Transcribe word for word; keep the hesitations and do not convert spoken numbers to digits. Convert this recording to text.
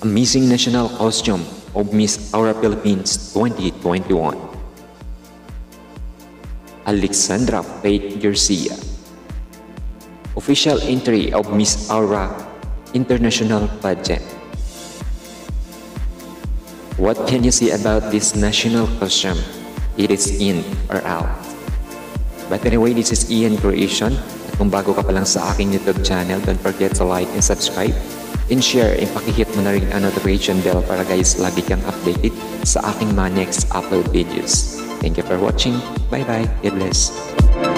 Amazing National Costume of Miss Aura Philippines twenty twenty-one. Alexandra Garcia. Official entry of Miss Aura International Pageant. What can you say about this national costume? It is in or out? But anyway, this is Ian Creation. At kung bago ka pa lang sa aking YouTube channel, don't forget to like and subscribe and share, and pakihit mo na rin ang notification bell para guys lagi kang updated sa aking mga next upload videos. Thank you for watching. Bye bye. God bless.